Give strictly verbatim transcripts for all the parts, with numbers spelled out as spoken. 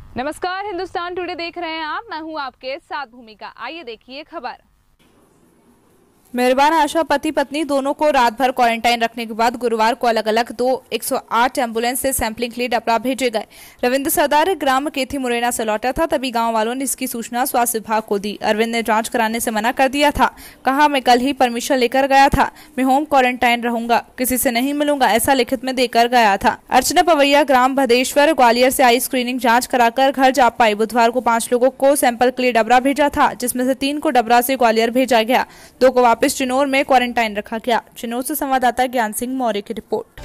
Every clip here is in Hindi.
नमस्कार, हिंदुस्तान टुडे देख रहे हैं आप। मैं हूं आपके साथ भूमिका। आइए देखिए खबर। मेहरबान आशा पति पत्नी दोनों को रात भर क्वारंटाइन रखने के बाद गुरुवार को अलग अलग दो एक सौ आठ एम्बुलेंस से सैंपलिंग के लिए डबरा भेजे गए। रविंद्र सरदार ग्राम केथी मुरैना से लौटा था, तभी गांव वालों ने इसकी सूचना स्वास्थ्य विभाग को दी। अरविंद ने जांच कराने से मना कर दिया था। कहा, मैं कल ही परमिशन लेकर गया था, मैं होम क्वारंटाइन रहूंगा, किसी से नहीं मिलूंगा, ऐसा लिखित में देकर गया था। अर्चना पवैया ग्राम भदेश्वर ग्वालियर से आई स्क्रीनिंग जाँच कराकर घर जा पाई। बुधवार को पांच लोगों को सैंपल के लिए डबरा भेजा था, जिसमें से तीन को डबरा से ग्वालियर भेजा गया, दो को वापस चिनौर में क्वारंटाइन रखा गया। चिनौर से संवाददाता ज्ञान सिंह मौर्य की रिपोर्ट।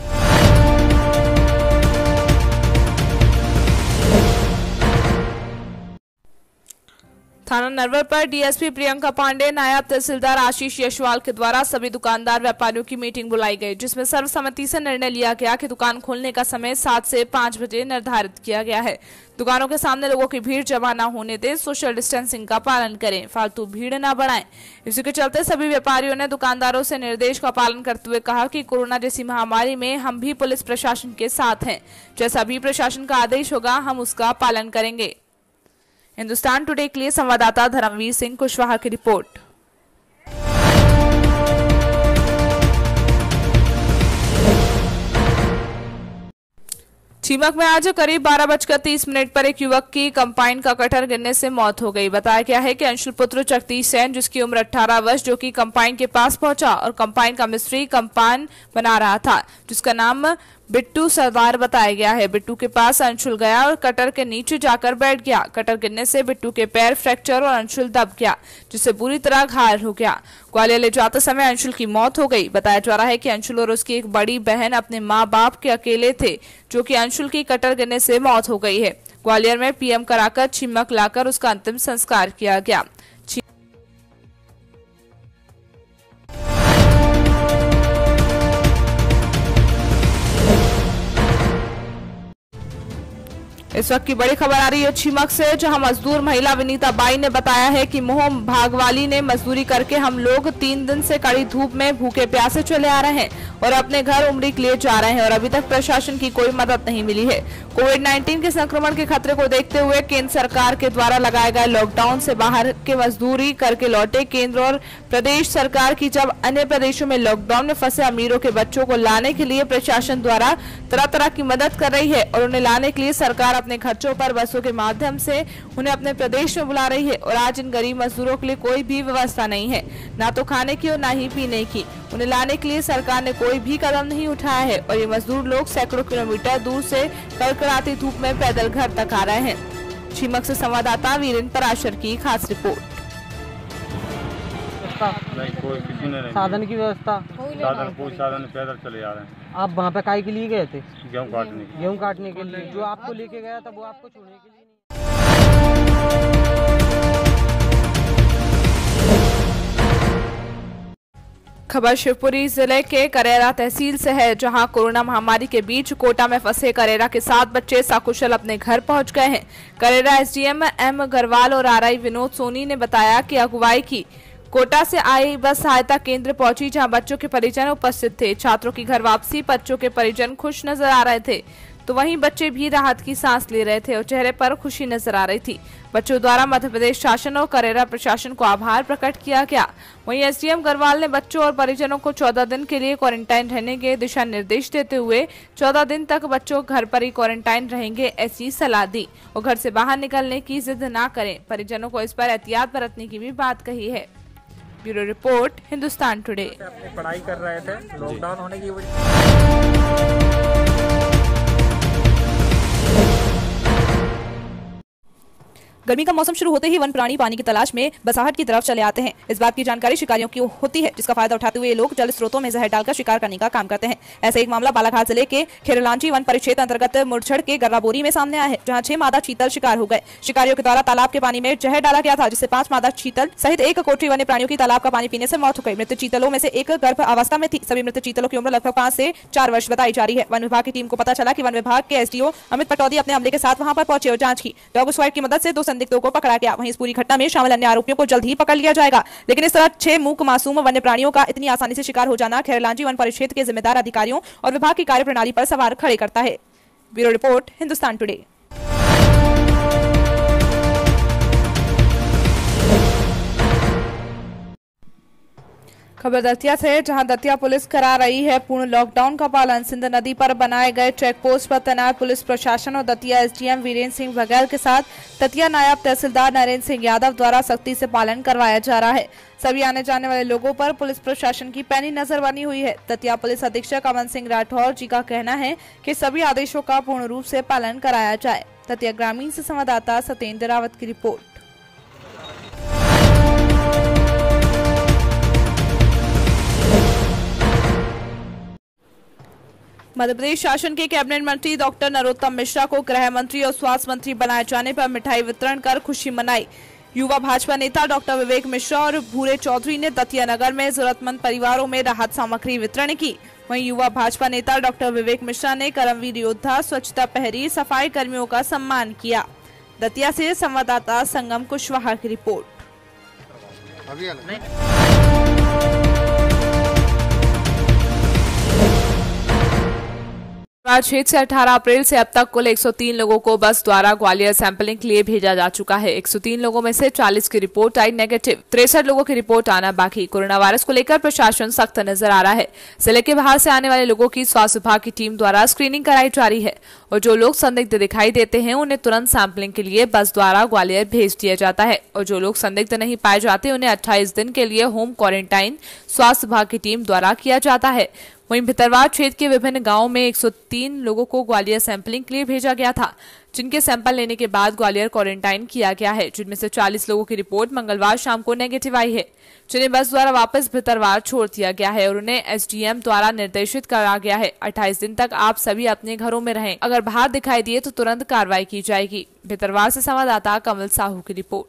थाना नरवर पर डीएसपी प्रियंका पांडे, नायब तहसीलदार आशीष यशवाल के द्वारा सभी दुकानदार व्यापारियों की मीटिंग बुलाई गई, जिसमें सर्वसम्मति से निर्णय लिया गया कि दुकान खोलने का समय सात से पाँच बजे निर्धारित किया गया है। दुकानों के सामने लोगों की भीड़ जमा न होने दें, सोशल डिस्टेंसिंग का पालन करें, फालतू भीड़ न बढ़ाएं। इसी के चलते सभी व्यापारियों ने दुकानदारों से निर्देश का पालन करते हुए कहा कि कोरोना जैसी महामारी में हम भी पुलिस प्रशासन के साथ हैं। जैसा भी प्रशासन का आदेश होगा हम उसका पालन करेंगे। हिंदुस्तान टुडे के लिए संवाददाता धर्मवीर सिंह कुशवाहा की रिपोर्ट। चीमक में आज करीब बारह बजकर तीस मिनट पर एक युवक की कंपाइन का कटर गिरने से मौत हो गई। बताया गया है कि अंशुल पुत्र जगदीश सेन, जिसकी उम्र अठारह वर्ष, जो कि कंपाइन के पास पहुंचा और कंपाइन का मिस्त्री कंपाइन बना रहा था, जिसका नाम बिट्टू सरदार बताया गया है। बिट्टू के पास अंशुल गया और कटर के नीचे जाकर बैठ गया। कटर गिरने से बिट्टू के पैर फ्रैक्चर और अंशुल दब गया, जिससे बुरी तरह घायल हो गया। ग्वालियर ले जाते समय अंशुल की मौत हो गई। बताया जा रहा है कि अंशुल और उसकी एक बड़ी बहन अपने माँ बाप के अकेले थे, जो कि अंशुल की कटर गिरने से मौत हो गई है। ग्वालियर में पीएम कराकर छिमक लाकर उसका अंतिम संस्कार किया गया। इस वक्त की बड़ी खबर आ रही है छिमक से, जहां मजदूर महिला विनीता बाई ने बताया है कि मोहम भागवाली ने मजदूरी करके हम लोग तीन दिन से कड़ी धूप में भूखे प्यासे चले आ रहे हैं और अपने घर उमरी के लिए जा रहे हैं और अभी तक प्रशासन की कोई मदद नहीं मिली है। कोविड नाइन्टीन के संक्रमण के खतरे को देखते हुए केंद्र सरकार के द्वारा लगाए गए लॉकडाउन से बाहर के मजदूरी करके लौटे केंद्र और प्रदेश सरकार की जब अन्य प्रदेशों में लॉकडाउन में फंसे अमीरों के बच्चों को लाने के लिए प्रशासन द्वारा तरह तरह की मदद कर रही है और उन्हें लाने के लिए सरकार अपने खर्चों पर बसों के माध्यम से उन्हें अपने प्रदेश में बुला रही है और आज इन गरीब मजदूरों के लिए कोई भी व्यवस्था नहीं है, ना तो खाने की और ना ही पीने की। उन्हें लाने के लिए सरकार ने कोई भी कदम नहीं उठाया है और ये मजदूर लोग सैकड़ों किलोमीटर दूर से कड़कड़ाती धूप में पैदल घर तक आ रहे हैं। छिमक से संवाददाता वीरेंद्र पराशर की खास रिपोर्ट। नहीं, कोई किसी ने नहीं। साधन की व्यवस्था साधन कोई साधन पैदल चले जा रहे हैं। आप वहाँ पे काय के लिए गए थे? गेहूँ काटने के गेहूँ काटने के लिए। जो आपको लेके गया था वो आपको छोड़ने के लिए नहीं। खबर शिवपुरी जिले के करेरा तहसील से है, जहां कोरोना महामारी के बीच कोटा में फंसे करेरा के सात बच्चे सकुशल अपने घर पहुंच गए हैं। करेरा एसडीएम एम अग्रवाल और आरआई विनोद सोनी ने बताया कि अगुवाई की कोटा से आई बस सहायता केंद्र पहुंची, जहां बच्चों के परिजन उपस्थित थे। छात्रों की घर वापसी बच्चों के परिजन खुश नजर आ रहे थे, तो वहीं बच्चे भी राहत की सांस ले रहे थे और चेहरे पर खुशी नजर आ रही थी। बच्चों द्वारा मध्य प्रदेश शासन और करेरा प्रशासन को आभार प्रकट किया गया। वहीं एसडीएम गढ़वाल ने बच्चों और परिजनों को चौदह दिन के लिए क्वारंटाइन रहने के दिशा निर्देश देते हुए चौदह दिन तक बच्चों घर पर ही क्वारंटाइन रहेंगे ऐसी सलाह दी और घर से बाहर निकलने की जिद न करें। परिजनों को इस पर एहतियात बरतने की भी बात कही है। Bureau report, Hindustan today. अपनी पढ़ाई कर रहे थे, लॉकडाउन होने की वजह गर्मी का मौसम शुरू होते ही वन प्राणी पानी की तलाश में बसाहट की तरफ चले आते हैं। इस बात की जानकारी शिकारियों की होती है, जिसका फायदा उठाते हुए ये लोग जल स्रोतों में जहर डालकर शिकार करने का काम करते हैं। ऐसे एक मामला बालाघाट जिले के खेरलांची वन परिक्षेत्र अंतर्गत मुरछड़ के गर्राबोरी में सामने आया है, जहाँ छह मादा चीतल शिकार हो गए। शिकारियों के द्वारा तालाब के पानी में जहर डाला गया था, जिससे पांच मादा चीतल सहित एक कोटरी वन्य प्राणियों की तालाब का पानी पीने से मौत हो गई। मृत चीतलों में से एक गर्भ अवस्था में थी। सभी मृत चीतलों की उम्र लगभग पाँच से चार वर्ष बताई जा रही है। वन विभाग की टीम को पता चला कि वन विभाग के एसडीओ अमित पटौदी अपने अमले के साथ वहां पर पहुंचे और जांच की। डॉग स्क्वाड की मदद से दो संदिग्धों को पकड़ा गया। वहीं इस पूरी घटना में शामिल अन्य आरोपियों को जल्द ही पकड़ लिया जाएगा। लेकिन इस तरह छह मूक मासूम वन्य प्राणियों का इतनी आसानी से शिकार हो जाना खेरलांची वन परिक्षेत्र के जिम्मेदार अधिकारियों और विभाग की कार्यप्रणाली पर सवाल खड़े करता है। Bureau report, Hindustan today. खबर दतिया से, जहां दतिया पुलिस करा रही है पूर्ण लॉकडाउन का पालन। सिंध नदी पर बनाए गए चेक पोस्ट पर तैनात पुलिस प्रशासन और दतिया एसडीएम वीरेंद्र सिंह बघेल के साथ दतिया नायब तहसीलदार नरेंद्र सिंह यादव द्वारा सख्ती से पालन करवाया जा रहा है। सभी आने जाने वाले लोगों पर पुलिस प्रशासन की पैनी नजर बनी हुई है। दतिया पुलिस अधीक्षक अमन सिंह राठौर जी का कहना है कि सभी आदेशों का पूर्ण रूप से पालन कराया जाए। दतिया ग्रामीण से संवाददाता सत्येंद्र रावत की रिपोर्ट। मध्य प्रदेश शासन के कैबिनेट मंत्री डॉक्टर नरोत्तम मिश्रा को गृह मंत्री और स्वास्थ्य मंत्री बनाए जाने पर मिठाई वितरण कर खुशी मनाई। युवा भाजपा नेता डॉक्टर विवेक मिश्रा और भूरे चौधरी ने दतिया नगर में जरूरतमंद परिवारों में राहत सामग्री वितरण की। वहीं युवा भाजपा नेता डॉक्टर विवेक मिश्रा ने कर्मवीर योद्धा, स्वच्छता प्रहरी, सफाई कर्मियों का सम्मान किया। दतिया से संवाददाता संगम कुशवाहा की रिपोर्ट। क्षेत्र से अठारह अप्रैल से अब तक कुल एक सौ तीन लोगों को बस द्वारा ग्वालियर सैंपलिंग के लिए भेजा जा चुका है। एक सौ तीन लोगों में से चालीस की रिपोर्ट आई नेगेटिव, तिरसठ लोगों की रिपोर्ट आना बाकी। कोरोना वायरस को लेकर प्रशासन सख्त नजर आ रहा है। जिले के बाहर से आने वाले लोगों की स्वास्थ्य विभाग की टीम द्वारा स्क्रीनिंग कराई जा रही है और जो लोग संदिग्ध दिखाई देते हैं उन्हें तुरंत सैंपलिंग के लिए बस द्वारा ग्वालियर भेज दिया जाता है और जो लोग संदिग्ध नहीं पाए जाते उन्हें अट्ठाईस दिन के लिए होम क्वारंटाइन स्वास्थ्य विभाग की टीम द्वारा किया जाता है। वहीं भितरवार क्षेत्र के विभिन्न गांवों में एक सौ तीन लोगों को ग्वालियर सैंपलिंग के लिए भेजा गया था, जिनके सैंपल लेने के बाद ग्वालियर क्वारंटाइन किया गया है, जिनमें से चालीस लोगों की रिपोर्ट मंगलवार शाम को नेगेटिव आई है, जिन्हें बस द्वारा वापस भितरवार छोड़ दिया गया है और उन्हें एसडीएम द्वारा निर्देशित करा गया है अट्ठाईस दिन तक आप सभी अपने घरों में रहें। अगर बाहर दिखाई दिए तो तुरंत कार्रवाई की जाएगी। भितरवार से संवाददाता कमल साहू की रिपोर्ट।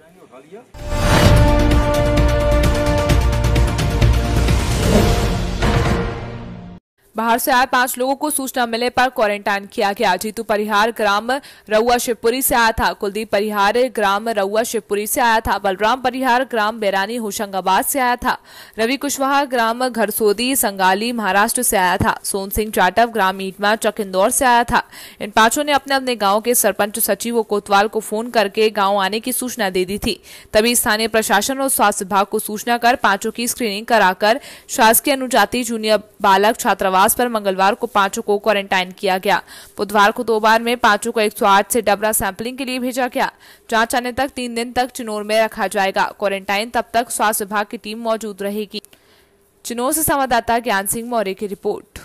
बाहर से आए पांच लोगों को सूचना मिले पर क्वारंटाइन किया गया। जीतू परिहार ग्राम रउआ शिवपुरी से आया था, कुलदीप परिहार ग्राम रउआ शिवपुरी से आया था, बलराम परिहार ग्राम बेरानी होशंगाबाद से आया था, रवि कुशवाहा ग्राम घरसोदी संगाली महाराष्ट्र से आया था, सोन सिंह जाटव ग्राम ईटमा चक इंदौर से आया था। इन पांचों ने अपने अपने गाँव के सरपंच सचिव कोतवाल को फोन करके गाँव आने की सूचना दे दी थी। तभी स्थानीय प्रशासन और स्वास्थ्य विभाग को सूचना कर पांचों की स्क्रीनिंग कराकर शासकीय अनुजाति जूनियर बालक छात्रावास पर मंगलवार को पांचों को क्वारंटाइन किया गया। बुधवार को दो बार में पांचों को एक सौ आठ से डबरा सैंपलिंग के लिए भेजा गया। जांच आने तक तीन दिन तक चिनौर में रखा जाएगा। क्वारंटाइन तब तक स्वास्थ्य विभाग की टीम मौजूद रहेगी। चिनौर से संवाददाता ज्ञान सिंह मौर्य की रिपोर्ट।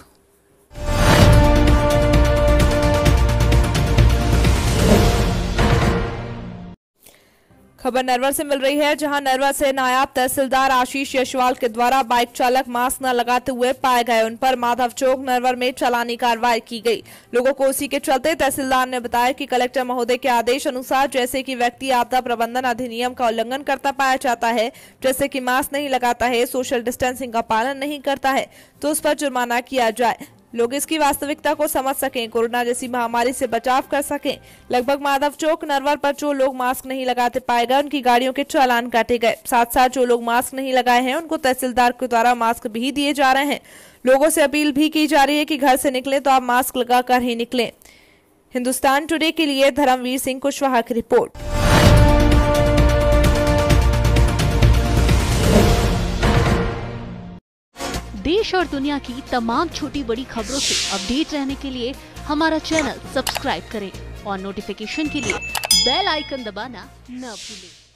खबर नरवर से मिल रही है, जहां नरवर से नायब तहसीलदार आशीष यशवाल के द्वारा बाइक चालक मास्क न लगाते हुए पाए गए। उन पर माधव चौक नरवर में चालानी कार्रवाई की गई। लोगों को उसी के चलते तहसीलदार ने बताया कि कलेक्टर महोदय के आदेश अनुसार जैसे कि व्यक्ति आपदा प्रबंधन अधिनियम का उल्लंघन करता पाया जाता है, जैसे कि मास्क नहीं लगाता है, सोशल डिस्टेंसिंग का पालन नहीं करता है, तो उस पर जुर्माना किया जाए। लोग इसकी वास्तविकता को समझ सकें, कोरोना जैसी महामारी से बचाव कर सकें। लगभग माधव चौक नरवर पर जो लोग मास्क नहीं लगाते पाए गए उनकी गाड़ियों के चालान काटे गए। साथ साथ जो लोग मास्क नहीं लगाए हैं उनको तहसीलदार के द्वारा मास्क भी दिए जा रहे हैं। लोगों से अपील भी की जा रही है कि घर से निकले तो आप मास्क लगाकर ही निकलें। हिंदुस्तान टुडे के लिए धर्मवीर सिंह कुशवाहा की रिपोर्ट। देश और दुनिया की तमाम छोटी बड़ी खबरों से अपडेट रहने के लिए हमारा चैनल सब्सक्राइब करें और नोटिफिकेशन के लिए बेल आइकन दबाना न भूलें।